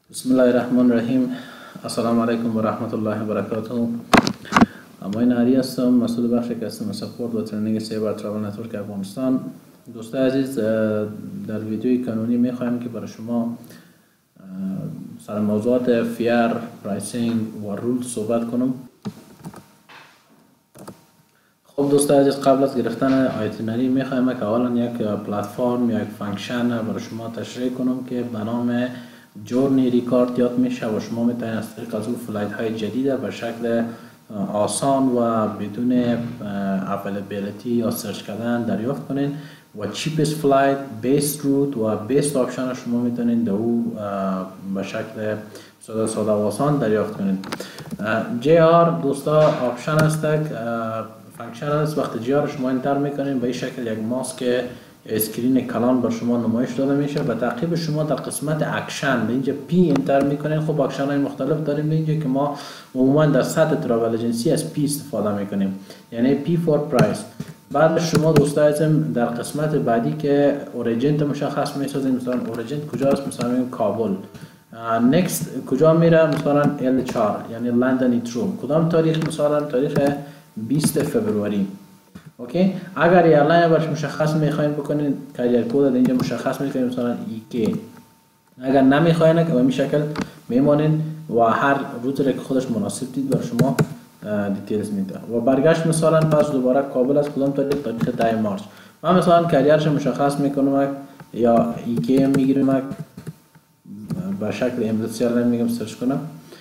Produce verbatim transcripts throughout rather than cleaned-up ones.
بسم الله الرحمن الرحیم. السلام علیکم و رحمت الله و برکاته. من علی هستم، مسئول بخش کستمر سپورت و ترنینگ سیبر ترافل نتورک افغانستان. دوستان عزیز، در ویدیوی کانونی میخوایم که برای شما سر موضوعات فیر، پرایسینگ و رول صحبت کنم. خب دوستان عزیز، قبل از گرفتن آیتینری میخوایم که اولا یک پلتفرم یا یک فانکشن برای شما تشریح کنم که به نام جورنی ریکارد یاد میشه و شما میتونید از طریق از اون فلایت های جدید به شکل آسان و بدون اویلیبیلیتی یا سرچ کردن دریافت کنین و چیپست فلایت، بیست روت و بیست آپشن شما میتونید در او به شکل ساده ساده و آسان دریافت کنین. جی آر دوستا آپشن است، فانکشن است. وقتی جی آر شما انتر میکنین به این شکل یک ماسک اسکرین کلان بر شما نمایش داده میشه. به تعقیب شما در قسمت اکشن به اینجا پی انتر میکنین. خب اکشن های مختلف داریم اینجا که ما عموما در سطح ترافل ایجنسی از پی استفاده میکنیم، یعنی پی فور پرایس. بعد شما دوستان در قسمت بعدی که اوریجنت مشخص میسازیم، مثلا اوریجنت کجاست، مثلا میگیم کابل. نکست کجا میره، مثلا ال چهار یعنی لندن ایترو، کدام تاریخ، مثلا تاریخ بیست فوریه. اوکی. اگر ایرلاین برش مشخص میخواین بکنین کریر کد اینجا مشخص میکنین، مثلا ای کی. اگر نمیخواین که به این شکل میمونین و هر روتری که خودش مناسب دید بر شما دیتیلز میده. و برگشت مثلا پس دوباره کابل از کدام تاریخ، تاریخ ده مارس. من مثلا کریرش مشخص میکنم یا ای کی میگیرم به شکل امروزی ایرلاین میگم سرچ کنم.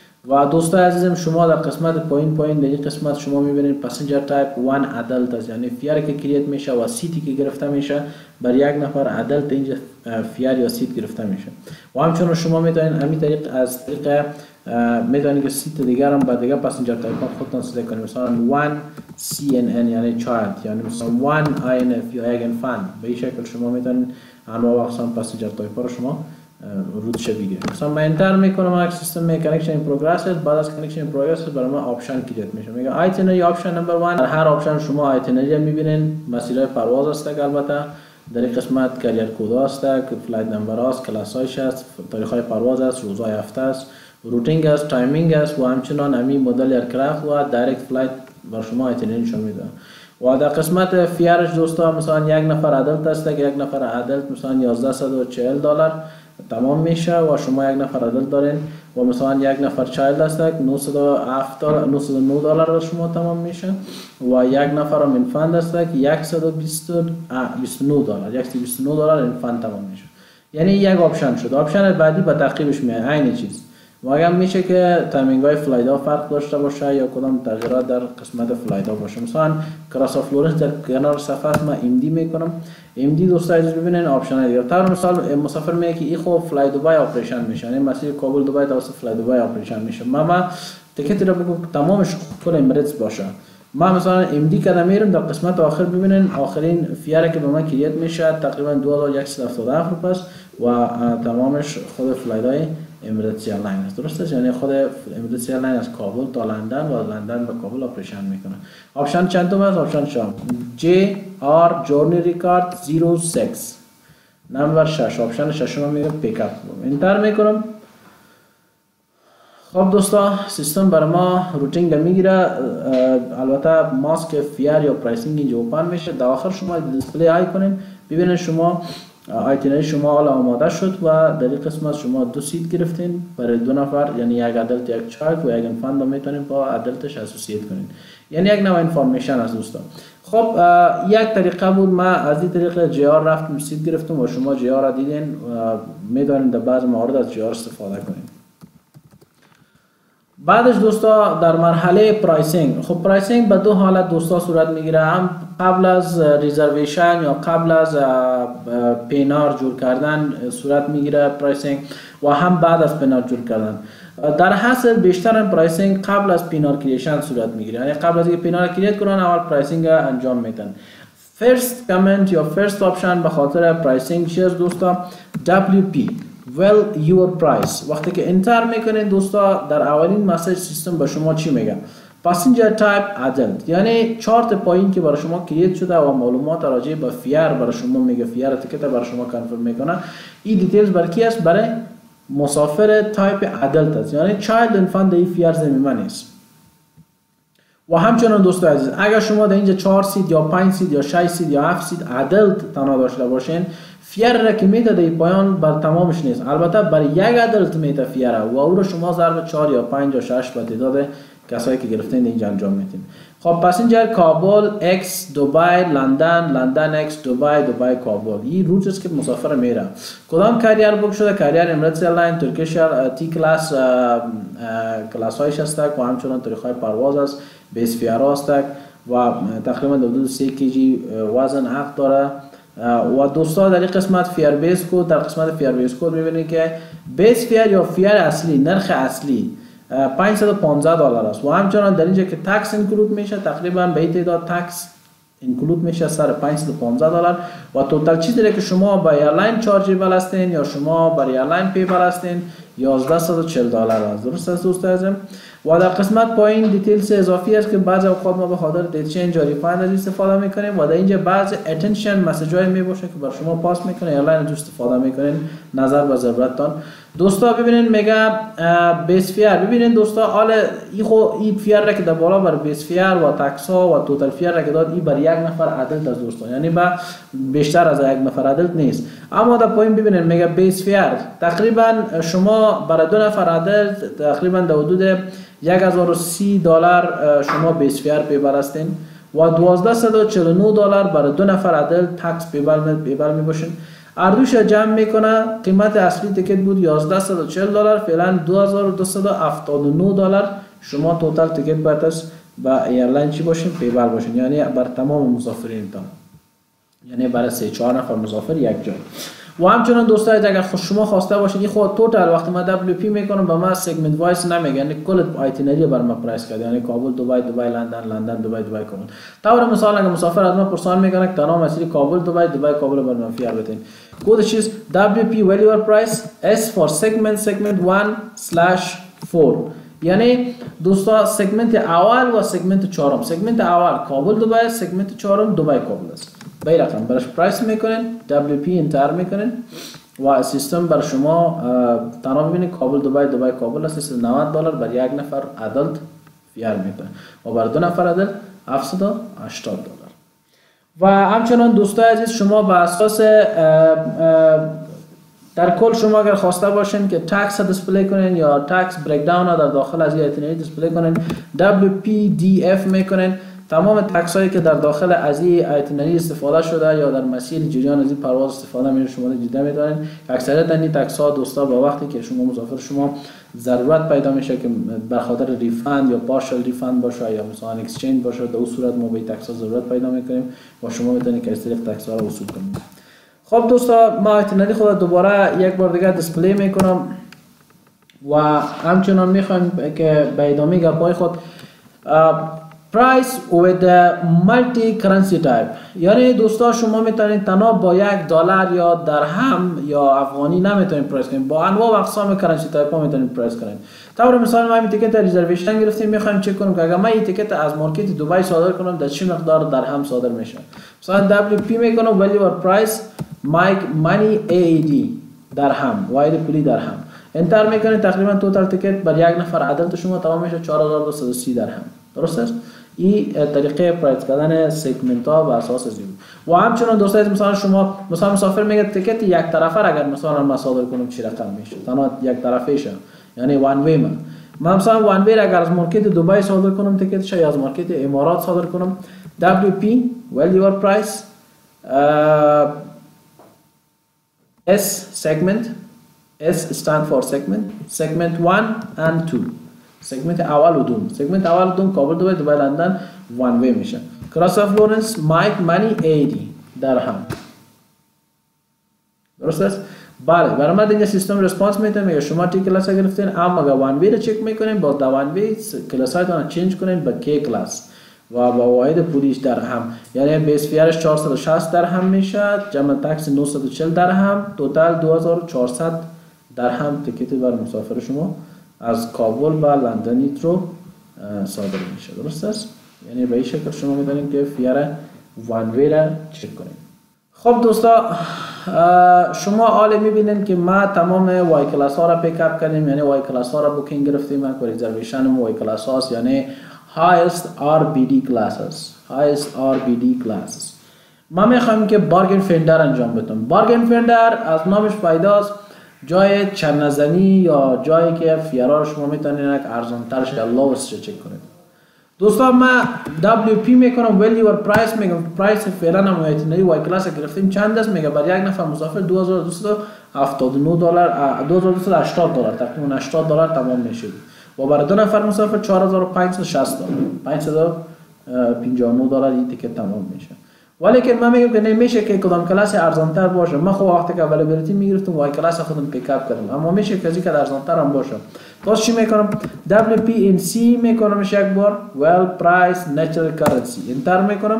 و دوستان عزیزم، شما در قسمت پایین پایین در این قسمت شما میبینید پسنجر تایپ وان ادلت است، یعنی فیر که کریت میشه و سیتی که گرفته میشه بر یک نفر ادلت اینجا فیر یا سیت گرفته میشه. و همچنین شما میتونید همین طریق از طریق میتونید که سیت دیگر هم با دیگر پسنجر تایپ ها خودتون سلیکت کنید، مثلا وان سی ان ان یعنی چایلد، یعنی مثلا وان آی ان اف یا اگن فن. به این شکل شما میتونید انواع و اقسام پسنجر تایپ ها رو شما روتش بگیرید. مثلا من انتر میکنم یک سیستم می کانکشن این پروگرس است. بعد از کانکشن این پروگرس برای من آپشن کریت میشه. میگه آیتینری آپشن نمبر یک. هر آپشن شما آیتینری میبینین، مسیرهای پرواز است که البته در این قسمت کریر کد است، فلایت نمبر است، کلاس هایش است، تاریخ های پرواز است، روزهای هفته است، روتینگ است، تایمینگ است و همچنین همین مدل ایرکرافت و دایرکت فلایت بر شما آیتینری نشون میده. و در قسمت فیرش دوستا مثلا یک نفر ادلت است که یک نفر ادلت مثلا یازده و چهل دلار تمام میشه و شما یک نفر ادلت دارین و مثلا یک نفر چایلد است نهصد و هفت دلار نهصد و نه دلار شما تمام میشه و یک نفر هم انفند است که صد و بیست و نه دلار صد و بیست و نه دلار انفند تمام میشه. یعنی یک آپشن شد. آپشن بعدی با تعقیبش میاد عین چیز. و اگر میشه که تایمینگ های فلایت ها فرق داشته باشه یا کدام تغییرات در قسمت فلایت ها باشه. مثلا کراس فلورنس در کنار صفحه ما ام دی میکنم. ام دی دوستان عزیز ببینین آپشن های دیگه. طور مثال مسافر میگه که این خب فلای دبی اپریشن میشه، یعنی مسیر کابل دبی توسط فلای دبی اپریشن میشه. ما ما تیکت رو بگو تمامش کل امریتس باشه. ما مثلا ام دی کدا میرم در قسمت آخر ببینین آخرین فیاره که به من کریت میشه تقریبا دو هزار و صد و هفتاد و هفت روپیه و تمامش خود فلایت های امریتس ایرلاین است. درست است؟ یعنی خود امریتس ایرلاین از کابل تا لندن و لندن به کابل اپریشن میکنه. آپشن چند تا است؟ آپشن شام جی آر جورنی ریکارد صفر شش نمبر شش. آپشن ششم میگه پیک اپ. انتر میکنم. خب دوستا سیستم برای ما روتینگ میگیره. البته ماسک فیر یا پرایسینگ اینجا اوپن میشه. در آخر شما دیسپلی های کنین ببینید شما آیتینری شما حالا آماده شد و در این قسمت شما دو سیت گرفتین برای دو نفر، یعنی یک ادلت یک چایلد و یک انفند میتونین با ادلتش اسوسییت کنین. یعنی یک نوع انفورمیشن از دوستان. خب یک طریقه بود، ما از این طریق جی آر رفتم سیت گرفتم و شما جی آر را دیدین میدونین در بعض موارد از جی آر استفاده کنین. بعدش دوستا در مرحله پرایسینگ. خب پرایسینگ به دو حالت دوستا صورت میگیره، هم قبل از ریزرویشن یا قبل از پینار جور کردن صورت میگیره پرایسینگ و هم بعد از پینار جور کردن. در حاصل بیشتر پرایسینگ قبل از پینار کریشن صورت میگیره، یعنی قبل از اینکه پینار کریت کنن اول پرایسینگ انجام میدن. فرست کامنت یا فرست آپشن به خاطر پرایسینگ چیز دوستا دبلیو پی well your price. وقتی که انتر میکنین دوستا در اولین مسیج سیستم به شما چی میگه؟ پاسنجر تایپ ادلت، یعنی چارت پایین که برای شما کریت شده و معلومات راجع به فیر برای شما میگه، فیر تیکت برای شما کانفرم میکنه. این دیتیلز برای کی است؟ برای مسافر تایپ ادلت است، یعنی چایلد انفانت این فیر ضمیمه نیست. و همچنان دوستان عزیز اگر شما در اینجا چهار سید یا پنج سید یا شش سید یا هفت سید ادلت تنها داشته باشین، فیر را که میده در پایان بر تمامش نیست، البته بر یک ادلت میده فیر و او رو شما ضرب چهار یا پنج یا شش به تعداد کسایی که گرفتین اینجا انجام میدین. خب پس اینجا کابل اکس دبی لندن، لندن اکس دبی دبی کابل، این روت است که مسافر میره. کدام کریر بوک شده؟ کریر امارات ایرلاین، ترکیش تی کلاس کلاس هایش است و همچنان طریق های پرواز است، بیس فیر است و تقریبا حدود سه کیجی وزن حق داره. و دوستان در این قسمت فیر بیس کد، در قسمت فیر بیس کد میبینید که بیس فیر یا فیر اصلی، نرخ اصلی پانصد و پانزده دلار است و همچنان در اینجا که تکس اینکلود میشه تقریبا به این تعداد تکس اینکلود میشه سر پانصد و پانزده دلار و توتال چیزی که شما با ایرلاین چارجیبل هستین یا شما برای ایرلاین پیبل هستین یازده و چهل دلار است. درست است دوست عزیزم؟ و در قسمت پایین دیتیلز اضافی است که بعضی اوقات ما به خاطر دیت چنج یا ریفاند از استفاده میکنیم و در اینجا بعضی اتنشن مسیج های میباشه که بر شما پاس میکنه، ایرلاین از استفاده میکنین نظر به ضرورتتان. دوستا ببینین میگه بیس فیر، ببینین دوستا حال ای خو ای فیر را که در بالا بر بیس فیر و تکس ها و توتال فیر را که داد ای بر یک نفر عدلت از دوستان، یعنی با بیشتر از یک نفر عدلت نیست. اما در پایین ببینین میگه بیس فیر تقریبا شما برای دو نفر عدلت تقریبا در حدود یک هزار و سی دلار شما بیس فیر پیبر هستین و دوازده و چهل و نه دلار برای دو نفر عدلت تکس پیبر پیبر می باشین. اردوش جمع میکنه قیمت اصلی تیکت بود یازده و چهل دلار، فعلا دو هزار و دویست و هفتاد و نه دلار شما توتال تیکت باید است با ایرلاین چی باشین؟ پیبر باشین، یعنی بر تمام مسافرین تان، یعنی برای سه چهار نفر مسافر یک جای. و همچنان دوستان اگر شما خواسته باشید این خود توتال وقتی ما دبلیو پی میکنم به ما سگمنت وایس نمیگه، یعنی کل آیتینری بر ما پرایس کرده، یعنی کابل دبی دبی لندن لندن دبی دبی کابل. طور مثال اگر مسافر از ما پرسان میکنه که تمام مسیر کابل دبی دبی کابل بر ما فیر بتین، کد چیز دبلیو پی value price S for segment segment one slash four، یعنی دوستا سگمنت اول و سگمنت چهارم، سگمنت اول کابل دبی، سگمنت چهارم دبی کابل است. به این رقم برش پرایس میکنین، دبلیو پی انتر میکنین و سیستم بر شما تنها ببینید کابل دبی دبی کابل است نود دلار بر یک نفر ادلت فیر میکنه و بر دو نفر ادلت هفتصد و هشتاد دلار. و همچنان دوستان عزیز شما به اساس در کل شما اگر خواسته باشین که تکس دیسپلی کنین یا تکس بریک داون در داخل از ایتنری دیسپلی کنین، دبلیو پی دی اف میکنین، تمام تکس هایی که در داخل از این ایتنری استفاده شده یا در مسیر جریان از این پرواز استفاده میشه شما دیده میدارین. اکثریت این تکس ها دوستا با وقتی که شما مسافر شما ضرورت پیدا میشه که به خاطر ریفند یا پارشل ریفند باشه یا مثلا اکسچنج باشه، در اون صورت ما به تکس ها ضرورت پیدا میکنیم و شما میتونید که از طریق تکس ها رو وصول کنید. خب دوستا ما ایتنری خود دوباره یک بار دیگه دیسپلی میکنم و همچنان میخوایم که به ادامه گپای خود price with the multi currency type، یعنی دوستا شما میتونید تنها با یک دلار یا درهم یا افغانی نمیتونید پرایس کنید، با انواع و اقسام کرنسی تایپ ها میتونید پرایس کنید. طور مثال ما این تیکت ریزرویشن گرفتیم، میخوایم چک کنیم که اگر من این تیکت از مارکت دبی صادر کنم در چه مقدار درهم صادر میشه. مثلا دبلیو پی میکنم ولی بر پرایس مایک مانی ای ای دی درهم، واحد پولی درهم، انتر میکنید تقریبا توتال تیکت بر یک نفر عدد شما تمام میشه چهار هزار و دویست و سی درهم. درست است؟ این طریقه پرایس کردن سگمنت ها بر اساس از این. و همچنان دوستان مثلا شما مثلا مسافر میگه تیکت یک طرفه اگر مثلا من صادر کنم چی رقم میشه، تنها یک طرفه شه، یعنی وان وی من من مثلا وان وی اگر از مارکت دبی صادر کنم تیکت یا از مارکت امارات صادر کنم، دبلیو پی value price S segment، S stand for segment، segment one and two، سگمنت اول و دوم، سگمنت اول و دوم کابل دبی دبی لندن وان وی میشه. کراس اف لورنس مایک مانی ای دی درهم. درست است؟ بله برای ما اینجا سیستم ریسپانس میده، میگه شما تی کلاس گرفتین اما اگر وان وی رو چک میکنین با وان وی کلاس هایتون چنج کنین به کی کلاس و با واحد پولیش درهم، یعنی بیس فیرش چهارصد و شصت درهم میشه، جمع تکس نهصد و چهل درهم، توتال دو هزار و چهارصد درهم تیکت بر مسافر شما از کابل به لندن هیترو صادر میشه. درست است؟ یعنی به این شکل شما میدونید که فیر وان وی را چک کنید. خب دوستا شما حال میبینین که ما تمام وای کلاس ها را پیک اپ کردیم، یعنی وای کلاس ها را بوکینگ گرفتیم و ریزرویشن وای کلاس هاست، یعنی highest آر بی دی classes highest آر بی دی classes. ما میخوایم که بارگین فیندر انجام بدم. بارگین فیندر از نامش پیداست، جای چند نزنی یا جایی که فیرار شما میتونید یک ارزان ترش یا لوست چک کنید. دوستان ما دبلیو پی میکنم ولیو اور پرایس میگم، پرایس فعلا هم ایتنری وای کلاس گرفتیم چند است میگه برای یک نفر مسافر دو هزار و دویست و هفتاد و نه دلار دو هزار و دویست و هشتاد دلار تقریبا هشتاد دلار تمام میشه و برای دو نفر مسافر چهار هزار و پانصد و شصت دلار پانصد و پنجاه و نه دلار این تیکت تمام میشه. ولی که من میگم که نمیشه که کدام کلاس ارزان تر باشه. من خب وقتی که اویلیبیلیتی میگرفتم وای کلاس خودم پیک اپ کردم، اما میشه که که ارزان تر هم باشه. باز چی میکنم؟ دبلیو پی این سی میکنمش یک بار، ویل پرایس نچرال کرنسی انتر میکنم.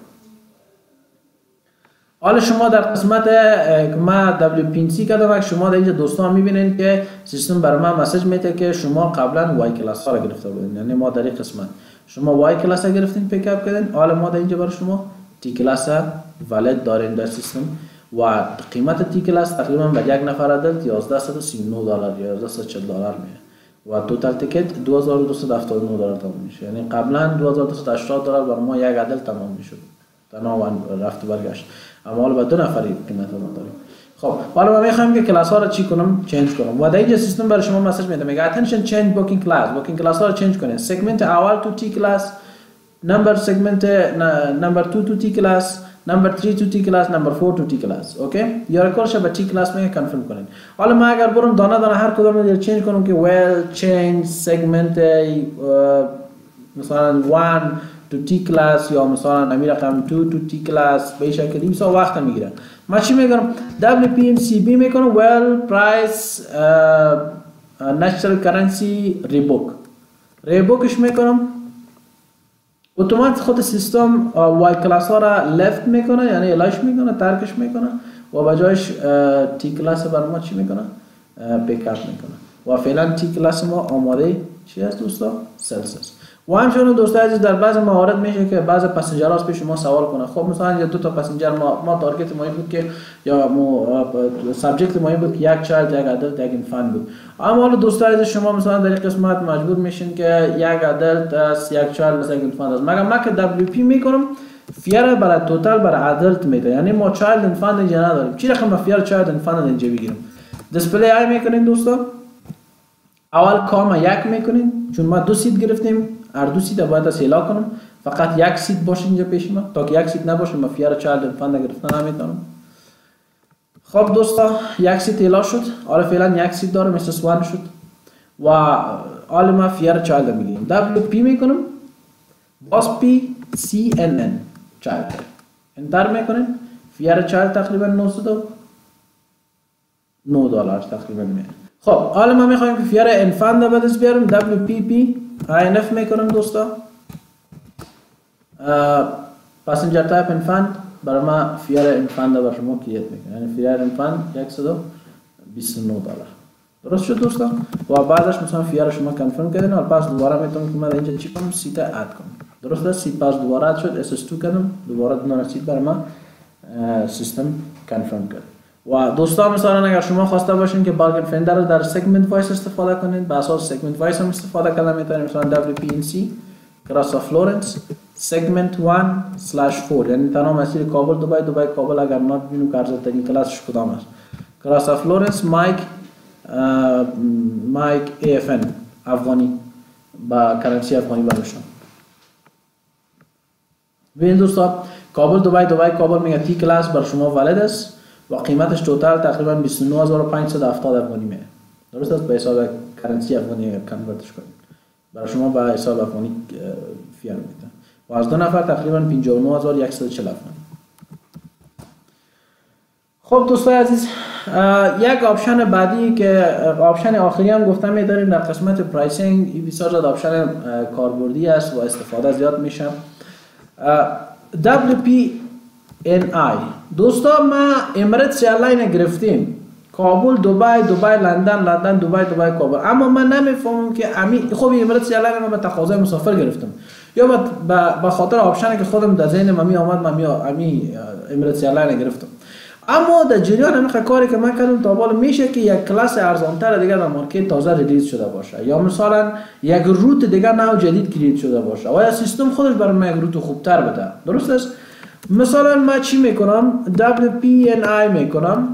حالا شما در قسمت ما دبلیو پی این سی کردم، شما در اینجا دوستان میبینید که سیستم برای من مسیج میده که شما قبلا وای کلاس ها را گرفته بودین، یعنی ما در این قسمت شما وای کلاس ها گرفتین پیک اپ کردین. حالا ما در اینجا برای شما تی کلاس والد داریم در سیستم و قیمت تی کلاس تقریبا به یک نفر عدد یازده و سی و نه دلار یا یازده و چهل دلار میه و توتال تیکت دو هزار و دویست و هفتاد و نه دلار تمام میشه. یعنی قبلا دو هزار و دویست و هشتاد دلار برای ما یک عدد تمام میشد تنها رفت و برگشت، اما حالا به دو نفری قیمت ما داریم. خب حالا ما میخوایم که کلاس ها رو چی کنم؟ چنج کنم و در اینجا سیستم برای شما مسیج میده میگه attention change booking class. booking کلاس ها رو چنج کنین. سگمنت اول تو تی کلاس، number segment uh, number two to T class, number three to T class, number four to T class. Okay? یا کل شب T class میں کنفرم کنین. حالا من اگر برم دانه دانه هر کدوم رو چنج کنم که well change segment uh, مثلا one to T class یا مثلا امی رقم two to T class به شکل این سو وقت میگیره. من چی میکنم؟ دبلیو پی این سی بی میکنم well price uh, uh, natural currency rebook. rebookش میکنم. اتومات خود سیستم وای کلاس ها را لفت میکنه، یعنی الایش میکنه، ترکش میکنه و بجایش تی کلاس بر ما چی میکنه؟ پیک اپ میکنه و فعلا تی کلاس ما آماده چی هست دوستا؟ سلس است. و همچنین دوستا عزیز در بعض موارد میشه که بعض پسنجر ها پیش شما سوال کنه خب مثلا یا دو تا پسنجر ما ما تارگت ما این بود که یا مو سابجکت ما این بود که یک چایلد یک ادلت یک انفان بود، اما حالا دوستا عزیز شما مثلا در این قسمت مجبور میشین که یک ادلت است یک چایلد است یک انفان است. مگر ما که دبلیو پی میکنم فیر برای توتال برای ادلت میده، یعنی ما چایلد انفان اینجا نداریم. چی رقم فیر چایلد انفان اینجا بگیرم؟ دیسپلی ای میکنین دوستا، اول کام یک میکنین چون ما دو سیت گرفتیم، هر دو سیت باید سیلا کنم، فقط یک سیت باشه اینجا پیش ما، تا که یک سیت نباشه ما فیر چایلد انفان گرفتن نمیتونم. خب دوستا یک سیت ایلا شد، حالا فعلا یک سیت داره مثل سوان شد و حالا ما فیر چایلد میگیریم. دبلیو پی میکنم باز پی سی ان ان چایلد انتر میکنیم، فیر چایلد تقریبا نهصد و نه دلار تقریبا میاد. خب حالا ما میخوایم که فیر انفان رو بدست بیارم. دبلیو پی پی آی ان اف میکنم دوستا، پاسنجر تایپ انفان برای ما فیر انفان رو بر شما کلیت میکنم، یعنی فیر انفان صد و بیست و نه دلار. درست شد دوستا؟ و بعدش مثلا فیر شما کنفرم کردین و پس دوباره میتونم که من اینجا چی کنم؟ سیت اد کنم. درست است؟ سیت پس دوباره اد شد، اس اس دو کردم، دوباره دو سیت برای ما سیستم کنفرم کرد. و دوستان مثلا اگر شما خواسته باشین که بارگین فیندر رو در سگمنت وایس استفاده کنید، به اساس سگمنت وایس هم استفاده کردن میتونید. مثلا دبلیو پی این سی کراس فلورنس سگمنت one slash four، یعنی تنها مسیر کابل دبی دبی کابل اگر ما ببینیم که ارزش ترین کلاسش کدام است. کراس فلورنس مایک مایک ای اف ان افغانی با کرنسی افغانی برشون. ببین دوستان کابل دبی دبی کابل میگه تی کلاس بر شما والد است و قیمتش توتال تقریبا بیست و نه هزار و پانصد و هفتاد افغانی میاد. درست است؟ به حساب کرنسی افغانی کنورتش کنید برای شما به حساب افغانی فیر میده و از دو نفر تقریبا پنجاه و نه هزار و صد و چهل افغانی. خب دوستای عزیز یک آپشن بعدی که آپشن آخری هم گفتم می‌داریم در قسمت پرایسینگ، این بسیار زیاد آپشن کاربردی است و استفاده زیاد میشه. دبلیو پی ان آی دوستا ما امارات ایرلاین گرفتیم کابل دبی دبی لندن لندن دبی دبی کابل، اما من نمیفهمم که امی خب امارات ایرلاین ما به تقاضای مسافر گرفتم یا به خاطر آپشنی که خودم در ذهنم می اومد من می امی امارات ایرلاین گرفتم. اما در جریان همین کاری که من کردم تا بالا میشه که یک کلاس ارزانتر دیگه در مارکت تازه ریلیز شده باشه، یا مثلا یک روت دیگه نو جدید کریت شده باشه و یا سیستم خودش برای من یک روت خوبتر بده. درست است؟ مثلا من چی میکنم؟ دبلیو پی ان آی میکنم.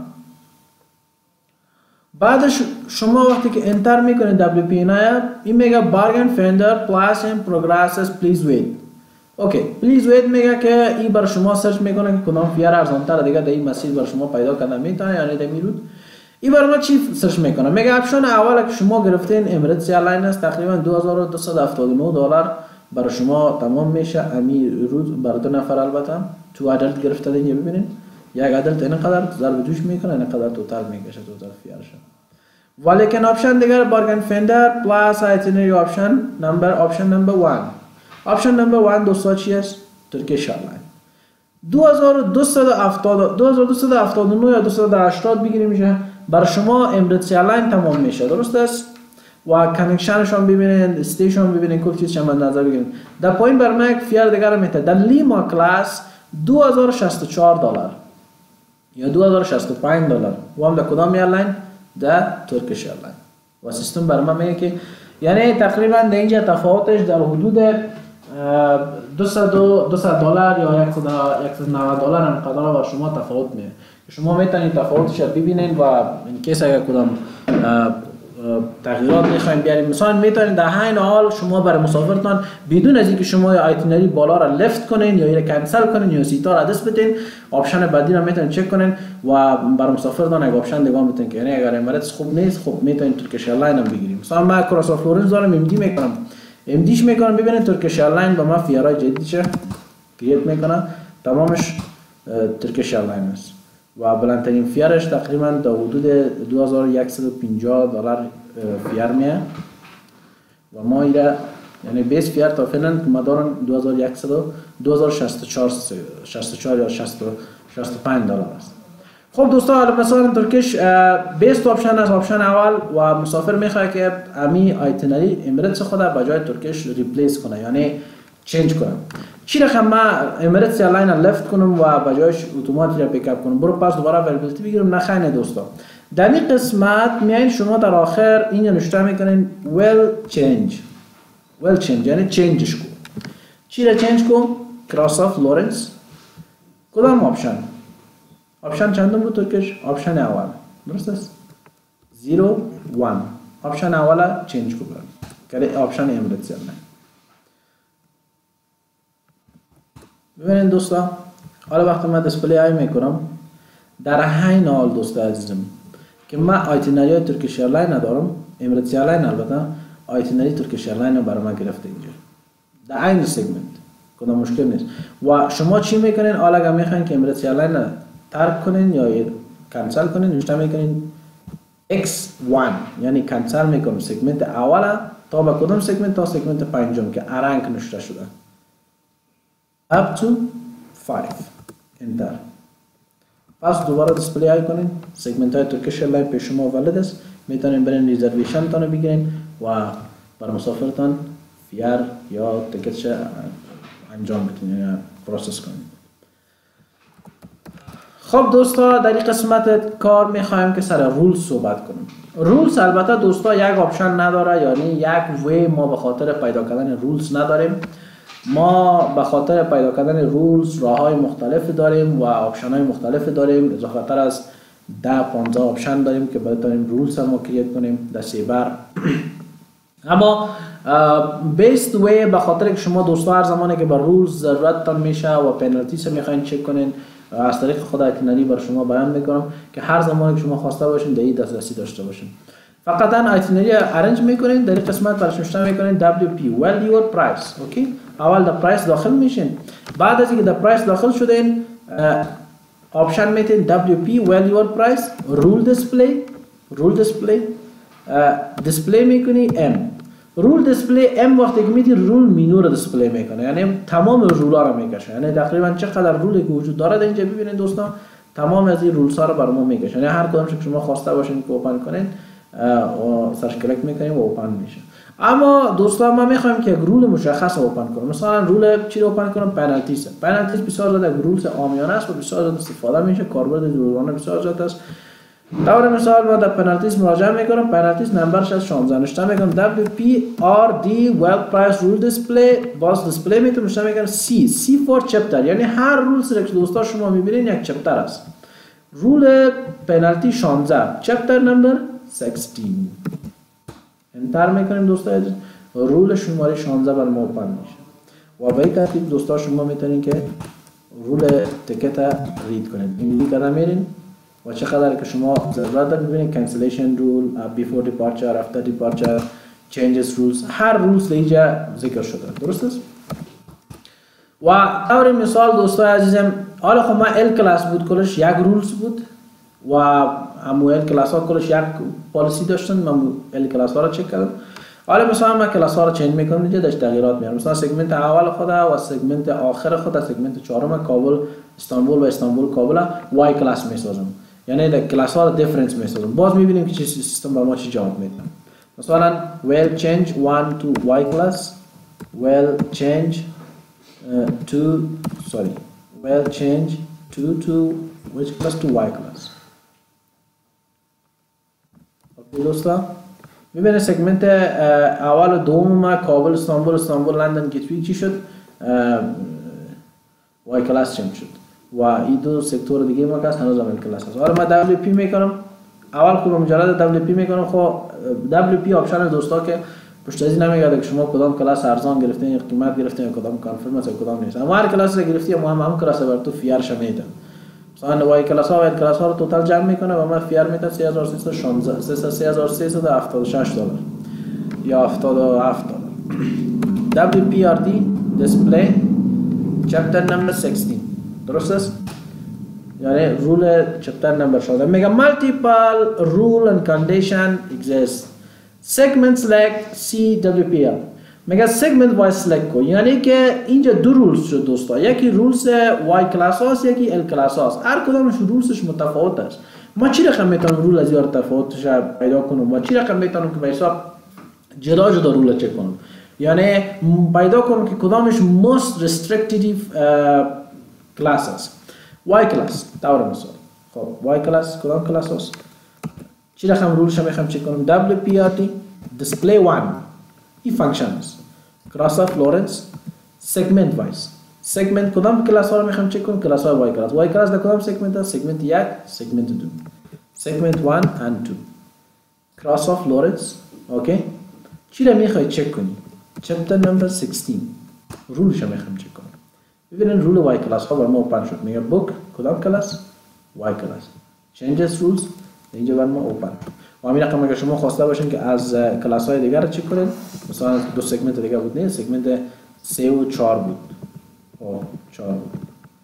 بعدش شما وقتی که انتر میکنید دبلیو پی ان آی، این میگه بارگن فندر پلاس ان پروگرسز پلیز ویت. اوکی، پلیز ویت میگه که این بر شما سرچ میکنه که کدام فیر ارزانتر دیگه در این مسیر بر شما پیدا کنه میتونه، یعنی در این روت. این بر ما چی سرچ میکنه؟ میگه اپشن اول که شما گرفتین امارات ایرلاین است، تقریبا دو هزار و دویست و هفتاد و نه دلار برای شما تمام میشه. امی روت برای دو نفر البته تو ادلت گرفته دیگه. ببینید یک ادلت اینقدر ضرب دوش میکنه، اینقدر توتال میکشه، توتال فیرش. ولی که آپشن دیگه بارگن فندر پلاس آیتینری آپشن نمبر آپشن نمبر یک. آپشن نمبر یک دوستا چی است؟ ترکیش ایرلاین. دو هزار و دویست و هفتاد و نه یا دویست و هشتاد بگیریم میشه برای شما امارات ایرلاین تمام میشه. درست است؟ و کانکشنش هم ببینید، استیشن ببینید، کل چیز شما نظر بگیرید. در پایین بر من یک فیر دیگر میته در لیما کلاس دو هزار و شصت و چهار دلار یا دو هزار و شصت و پنج دلار. و هم در کدام ایرلاین؟ در ترکیش ایرلاین. و سیستم بر من میگه که یعنی تقریبا در اینجا تفاوتش در حدود دویست دلار یا صد و نود دلار انقدر با شما تفاوت میه. شما میتونید تفاوتش رو ببینید و این کیس اگر کدام تغییرات میخواین بیاریم، مثلا میتونید در همین حال شما برای مسافرتان بدون از اینکه شما یا آیتینری بالا را لفت کنین یا یا کنسل کنین یا سیتا را دست بدین، آپشن بعدی را میتونید چک کنین و برای مسافرتان یک آپشن دیگه میتونید که یعنی اگر امارات خوب نیست خب میتونید ترکیش ایرلاین هم بگیریم. مثلا من کراس فلورنس دارم، ام دی میکنم، ام دیش میکنم. ببینید ترکیش ایرلاین با ما فیرای جدیدش کرییت میکنه، تمامش ترکیش ایرلاین است و بلندترین فیرش تقریبا در حدود دو هزار و صد و پنجاه دلار فیر میه و ما ایره یعنی بیس فیر تا فعلا که ما دارم دو هزار و صد دو هزار و شصت و چهار یا شصت و پنج دلار است. خب دوستا مثلا ترکیش بیست آپشن است. آپشن اول و مسافر میخواد که امی آیتینری امارات خود به جای ترکیش ریپلیس کنه، یعنی چنج کنه. چی رقم ما امارات ایرلاین را لفت کنم و به جایش اتوماتیک را پیکاپ کنم، برو پس دوباره اویلیبیلیتی بگیرم؟ نخواین دوستا. در این قسمت میایین شما در آخر این نوشته میکنین ویل چنج. ویل چنج یعنی چنجش کو. چی را چنج کو؟ کراس آف لورنس. کدام آپشن؟ آپشن چندم رو ترکیش؟ آپشن اول. درست است؟ زیرو وان. آپشن اول چنج کو برم که آپشن امارات ایرلاین. ببینید دوستا، حالا وقتی من دیسپلی آی میکنم در همین حال دوستا عزیزم که من آیتینری های ترکیش ایرلاین ندارم، امارات ایرلاین البته آیتینری ترکیش ایرلاین رو برای من گرفته اینجا در این سگمنت، کدام مشکل نیست. و شما چی میکنین؟ حالا اگر میخواین که امارات ایرلاین رو ترک کنین یا کنسل کنین، نوشته میکنین ایکس وان یعنی کنسل میکنم سگمنت اول تا به کدام سگمنت؟ تا سگمنت پنجم که ارنک نوشته شده up to five. enter. پس دوباره دیسپلی آی کنین، سگمنت های ترکیش ایرلاین پیش شما ولید است، میتونین برین ریزرویشن تانو بگیرین و برای مسافرتان فیر یا تیکتش انجام بتونین یا پروسس کنین. خب دوستا در این قسمت کار میخوایم که سر رولز صحبت کنیم. رولز البته دوستا یک آپشن نداره، یعنی یک وی ما به خاطر پیدا کردن رولز نداریم. ما به خاطر پیدا کردن رولز راه های مختلف داریم و آپشن های مختلف داریم، اضافه تر از ده پانزده آپشن داریم که بتونیم رولز هم کرییت کنیم در سیبر. اما بیست وی به خاطر که شما دوستا هر زمانی که به رولز ضرورتتان میشه و پنالتی سه میخواین چک کنین، از طریق خود آیتینری بر شما بیان میکنم که هر زمانی که شما خواسته باشین در این دسترسی داشته باشین. فقط ان آیتینری ارنج میکنین، در این قسمت برش نوشته میکنین دبلیو پی well your price. اوکی، اول در پرایس داخل میشین، بعد از اینکه در پرایس داخل شدین آپشن میتین دبلیو پی well your price rule display rule display display میکنی ام رول دیسپلی ام وقتی که میتی رول مینو رو دیسپلی میکنه، یعنی تمام رول ها رو میکشه، یعنی تقریبا چقدر رولی که وجود داره اینجا ببینید دوستان، تمام از این رولز ها رو برام میکشه، یعنی هر کدومش که شما خواسته باشین که اوپن کنین سرچ کلیک میکنیم و اوپن میشه. اما دوستان ما میخوایم که یک رول مشخص اوپن کنیم. مثلا رول چی رو اوپن کنیم؟ پنالتیز. پنالتیز بسیار زیاد یک رولز عامیانه است و بسیار زیاد استفاده میشه. کاربرد روزانه بسیار زیاد است. طور مثال ما در پنالتیز مراجعه میکنم. پنالتیز نمبرش از شانزده نوشته میکنم دبلیو پی آر دی ویل پرایس رول دیسپلی. باز دیسپلی میتونم نوشته میکنم سی سی فور چپتر، یعنی هر رول سر که دوستا شما میبینین یک چپتر است. رول پنالتی شانزده، چپتر نمبر شانزده. انتر میکنیم دوستا، رول شماره شانزده بر ما اوپن میشه و به این ترتیب دوستا شما میتونین که رول تیکت رید کنید. این کدام میرین و چقدر که شما ضرورت دارید ببینید cancellation rule, before departure, after departure, changes rules، هر رولز اینجا ذکر شده. درست است؟ و طور مثال دوستای عزیزم، حالا خب ما ال کلاس بود کلش یک رولز بود و همو ال کلاس ها کلش یک پالیسی داشتن. من ال کلاس ها رو چک کردم. حالا مثلا ما کلاس ها رو چنج میکنم اینجا داشت تغییرات میارم. مثلا سگمنت اول خود و سگمنت آخر خود، سگمنت چهارم کابل استانبول و استانبول کابل وای کلاس میسازم، یعنی در کلاس ها رو دیفرنس میسازم. باز میبینیم که چه سیستم با ما چی جواب میده. مثلا will change one to y class, will change uh, to sorry will change two to which class to y class. اوکی دوستا، میبینه سگمنت اول و دوم ما کابل استانبول استانبول لندن گیتوی چی شد؟ وای کلاس چنج شد و این دو سکتور دیگه ما که هنوز هم کلاس هست. حالا ما دبلیو پی میکنم. اول خوب مجرد دبلیو پی میکنم. خب دبلیو پی آپشن دوستا که پشت از این نمیگه که شما کدام کلاس ارزان گرفتین یا قیمت گرفتین یا کدام کانفرم است یا کدام نیست. اما هر کلاس رو گرفتی ما هم هم کلاس بر تو فیر ش میدم. مثلا وای کلاس ها و کلاس ها رو توتال جمع میکنه و من فیر میدم سه هزار و سیصد و شانزده سه هزار و سیصد و هفتاد و شش دلار یا هفتاد و هفت دلار. دبلیو پی آر دی دیسپلی چپتر نمبر شانزده. درست است؟ یعنی رول چپتر نمبر شانزده میگه multiple rule and condition exist. segment select سی دبلیو پی آر میگه segment wise select کو، یعنی که اینجا دو رولز شد دوستا. یکی رولز وای کلاس هاست، یکی ال کلاس هاست. هر کدامش رولزش متفاوت است. ما چی رقم میتونم رول از یار تفاوتش پیدا کنم و چی رقم میتونم که به حساب جدا جدا رول چک کنم، یعنی پیدا کنم که کدامش most restrictive کلاس است. وای کلاس طور مثال. خب وای کلاس کدام کلاس هست؟ چی رقم رولش هم میخوام چک کنم؟ دبلیو پی آر تی display one این فانکشن است. کلاس اف لورنس سگمنت وایز. سگمنت کدام کلاس ها رو میخوام چک کنم؟ کلاس های وای کلاس. وای کلاس در کدام سگمنت است؟ سگمنت یک، سگمنت دو. سگمنت one and two. کلاس اف لورنس. اوکی. چی رو میخوای چک کنی؟ چپتر نمبر شانزده. رولش هم میخوام چک کنم. ببینید رول وای کلاس ها بر ما اوپن شد. میگه بوک کدام کلاس؟ وای کلاس. چنجز رولز اینجا بر ما اوپن. و همین رقم اگر شما خواسته باشین که از کلاس های دیگر چک کنید، مثلا دو سگمنت دیگر بود، نه سگمنت سه و چهار بود. او چهار بود.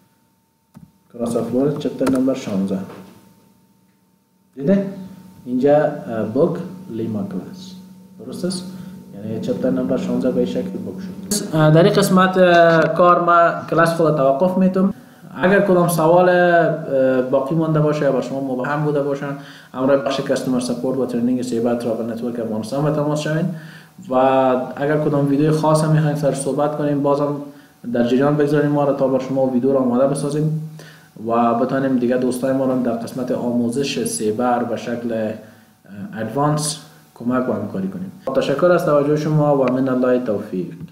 کلاس اف لورنس چپتر نمبر شانزده. دیده؟ اینجا بوک لیما کلاس. درست است؟ یعنی چپتر نمبر شانزده به شکل بوک شد. در این قسمت کار ما کلاس خود توقف میتونم. اگر کدام سوال باقی مانده باشه یا با شما مبهم بوده باشن، همراه بخش کستمر سپورت و ترنینگ سیبر تراول نتورک افغانستان به تماس شوین و اگر کدام ویدیو خاص هم میخواین سر صحبت کنیم بازم در جریان بگذاریم ما را تا بر شما ویدیو را آماده بسازیم و بتانیم دیگه دوستای ما را در قسمت آموزش سیبر به شکل ادوانس کمک و همکاری کنیم. تشکر از توجه شما و من الله توفیق.